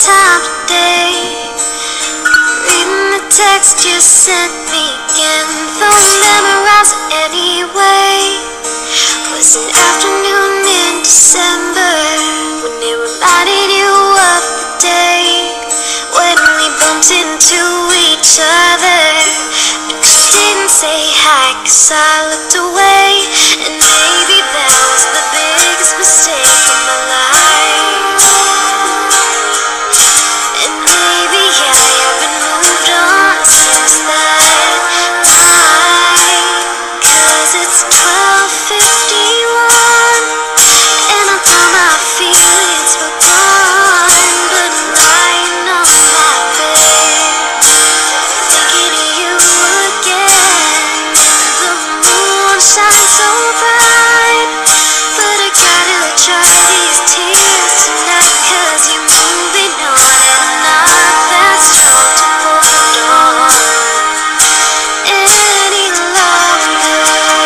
time today. Reading the text you sent me again, though memorize it anyway. Was an afternoon in December when it reminded you of the day when we bumped into each other, but you didn't say hi 'cause I looked away. And maybe that was the biggest mistake of my life. And maybe I haven't moved on since that night, 'cause it's 12:51 and I thought my feelings were gone, but lying on my bed, thinking of you again. The moon shines so bright, but I gotta dry these tears tonight, 'cause you're moving on and I'm not that strong to hold on any longer.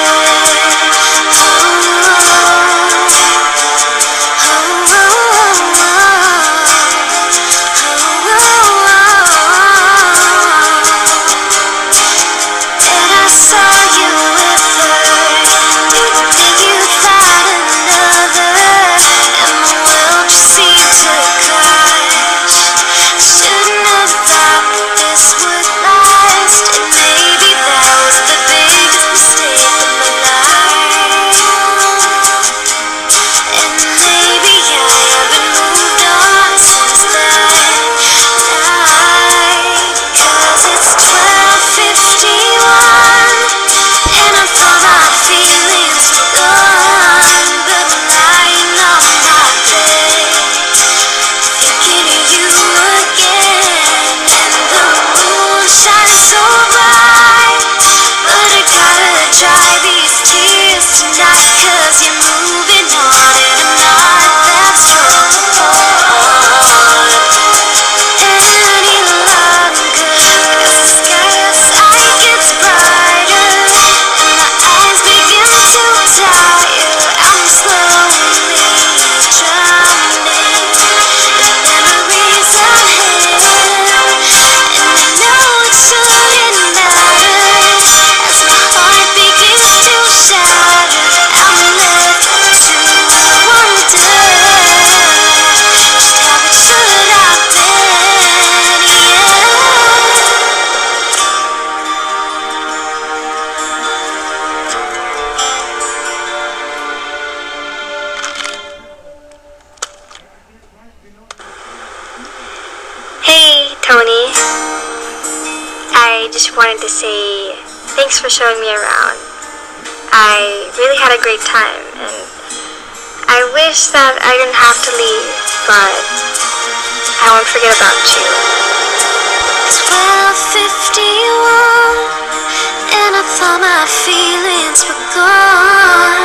And I saw you with her, didn't think you'd find another, and the world just seemed to crash. Shouldn't have thought that this would last, and maybe that was the biggest mistake of my life. And maybe I haven't moved on since that night, 'cause it's 12:51 and I thought my feelings were gone, but I'm lying on my bed, thinking of you again. And the moon shines so bright, but I gotta dry these tears tonight, 'cause you're moving on and I'm not that strong to hold any longer. 'Cause the sky outside gets brighter and my eyes begin to tire. I'm slowly drowning in memories of him, and I know it shouldn't matter as my heart begins to shatter. I'm left to wonder just how it should have been, yeah. Hey, Tony. I just wanted to say thanks for showing me around. I really had a great time, and I wish that I didn't have to leave, but I won't forget about you. 12:51 and I thought my feelings were gone.